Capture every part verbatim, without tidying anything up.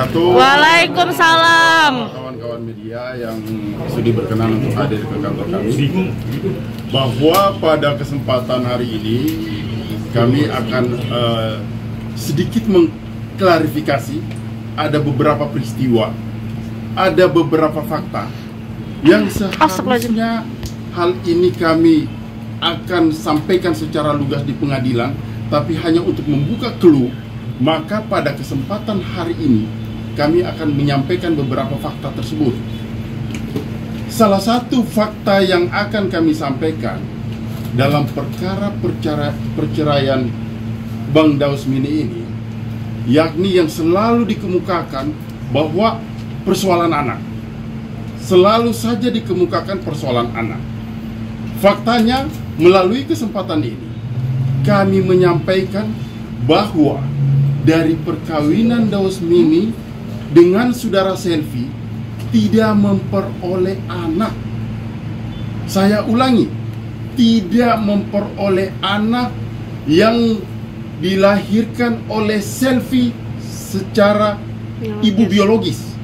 Waalaikumsalam. Kawan-kawan media yang sudi berkenan untuk hadir ke kantor kami, bahwa pada kesempatan hari ini kami akan uh, sedikit mengklarifikasi ada beberapa peristiwa, ada beberapa fakta yang seharusnya hal ini kami akan sampaikan secara lugas di pengadilan, tapi hanya untuk membuka clue. Maka pada kesempatan hari ini kami akan menyampaikan beberapa fakta tersebut. Salah satu fakta yang akan kami sampaikan dalam perkara percara, perceraian Bang Daus Mini ini, yakni yang selalu dikemukakan bahwa persoalan anak, selalu saja dikemukakan persoalan anak. Faktanya, melalui kesempatan ini kami menyampaikan bahwa dari perkawinan Daus Mini dengan saudara Selvi tidak memperoleh anak. Saya ulangi, tidak memperoleh anak yang dilahirkan oleh Selvi secara ibu biologis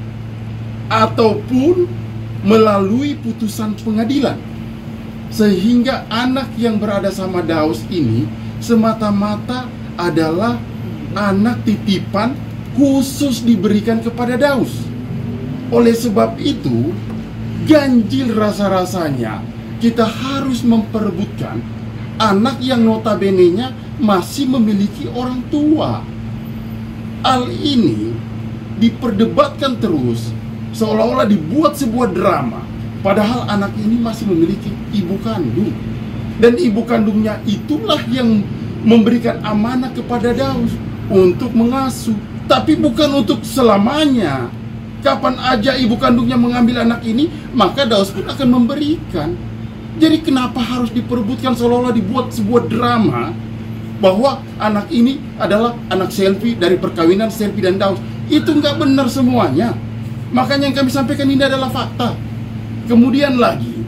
ataupun melalui putusan pengadilan, sehingga anak yang berada sama Daus ini semata-mata adalah anak titipan khusus diberikan kepada Daus. Oleh sebab itu, ganjil rasa-rasanya kita harus memperebutkan anak yang notabene-nya masih memiliki orang tua. Hal ini diperdebatkan terus, seolah-olah dibuat sebuah drama, padahal anak ini masih memiliki ibu kandung. Dan ibu kandungnya itulah yang memberikan amanah kepada Daus untuk mengasuh, tapi bukan untuk selamanya. Kapan aja ibu kandungnya mengambil anak ini, maka Daus pun akan memberikan. Jadi kenapa harus diperebutkan seolah-olah dibuat sebuah drama bahwa anak ini adalah anak Selvi dari perkawinan Selvi dan Daus? Itu nggak benar semuanya. Makanya yang kami sampaikan ini adalah fakta. Kemudian lagi,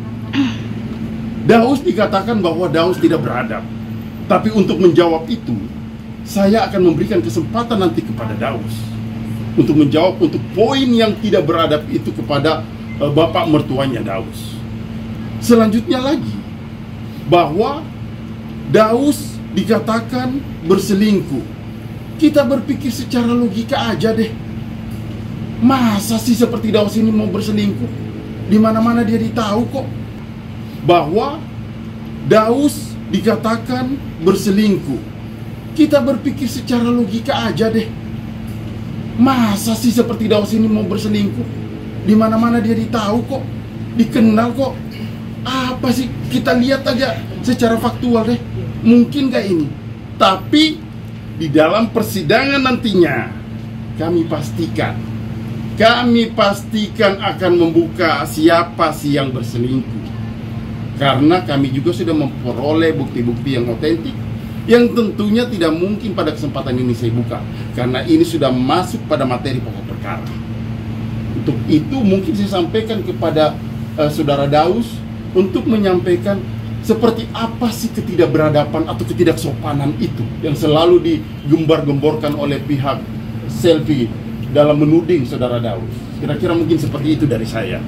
Daus dikatakan bahwa Daus tidak beradab. Tapi untuk menjawab itu, saya akan memberikan kesempatan nanti kepada Daus untuk menjawab untuk poin yang tidak beradab itu kepada uh, bapak mertuanya Daus. Selanjutnya lagi, bahwa Daus dikatakan berselingkuh. Kita berpikir secara logika aja deh. Masa sih seperti Daus ini mau berselingkuh? Di mana-mana dia ditahu kok bahwa Daus dikatakan berselingkuh. Kita berpikir secara logika aja deh. Masa sih seperti Daus ini mau berselingkuh? Di mana-mana dia ditahu kok, dikenal kok. Apa sih? Kita lihat aja secara faktual deh. Mungkin gak ini? Tapi di dalam persidangan nantinya kami pastikan, kami pastikan akan membuka siapa sih yang berselingkuh. Karena kami juga sudah memperoleh bukti-bukti yang otentik, yang tentunya tidak mungkin pada kesempatan ini saya buka, karena ini sudah masuk pada materi pokok perkara. Untuk itu mungkin saya sampaikan kepada uh, saudara Daus untuk menyampaikan seperti apa sih ketidakberadaban atau ketidaksopanan itu yang selalu digembar-gemborkan oleh pihak Selvi dalam menuding saudara Daus. Kira-kira mungkin seperti itu dari saya.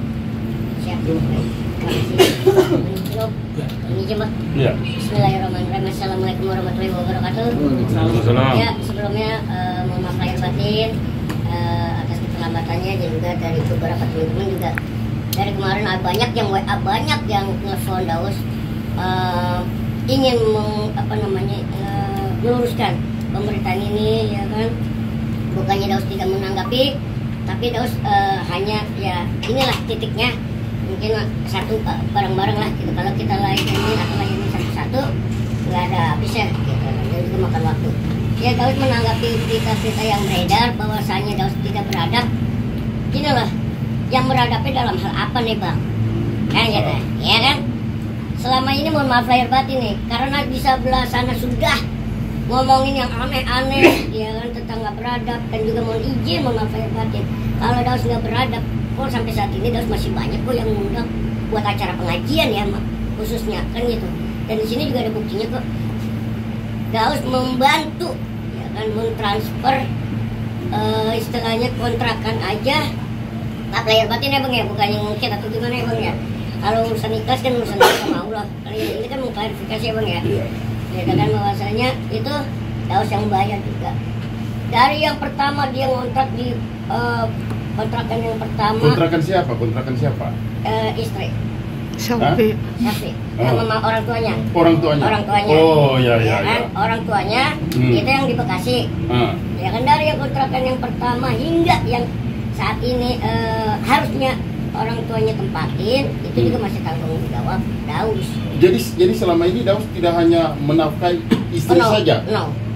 Ini cuma Ya. Bismillahirrahmanirrahim. Assalamualaikum warahmatullahi wabarakatuh. Waalaikumsalam. Ya, sebelumnya uh, mohon maaf lahir batin uh, atas keterlambatannya, dan juga dari beberapa teman-teman juga. Dari kemarin uh, banyak yang W A, banyak yang nelfon Daus uh, ingin meng, apa namanya uh, meluruskan pemberitaan ini, ya kan. Bukannya Daus tidak menanggapi, tapi Daus uh, hanya ya inilah titiknya. Mungkin satu bareng-bareng lah gitu. Kalau kita layanin atau layanin satu-satu nggak ada habisnya gitu. Jadi itu makan waktu. Ya Daus menanggapi berita-berita yang beredar bahwasanya Daus tidak beradab. Gini loh, yang beradabnya dalam hal apa nih bang? Kan gitu, ya kan? Selama ini mohon maaf lahir batin nih, karena di sebelah sana sudah ngomongin yang aneh-aneh, ya kan, tentang nggak beradab, dan juga mohon izin mohon maaf lahir batin. Kalau Daus nggak beradab, kok sampai saat ini Daus masih banyak kok yang mengundang buat acara pengajian ya khususnya kan gitu. Dan di sini juga ada buktinya kok. Daus membantu ya kan mentransfer uh, istilahnya kontrakan aja tak layar batin ya bang ya, bukan yang ngungkit atau gimana ya bang ya. Kalau urusan ikhlas kan urusan sama Allah. Kali ini kan mengklarifikasi ya bang ya. Menyatakan bahwasanya itu Daus yang bayar juga. Dari yang pertama dia ngontrak di uh, kontrakan yang pertama. Kontrakan siapa? Kontrakan siapa? Uh, istri. Syafi. Syafi. Sama Oh. orang tuanya. Orang tuanya. Orang tuanya. Oh ya ya. Ya kan? ya. Orang tuanya Hmm. itu yang di Bekasi. Ah. Ya kan dari yang kontrakan yang pertama hingga yang saat ini uh, harusnya orang tuanya tempatin itu Hmm. juga masih tanggung jawab Daus. Jadi jadi selama ini Daus tidak hanya menafkahi istri Oh, no. saja. No.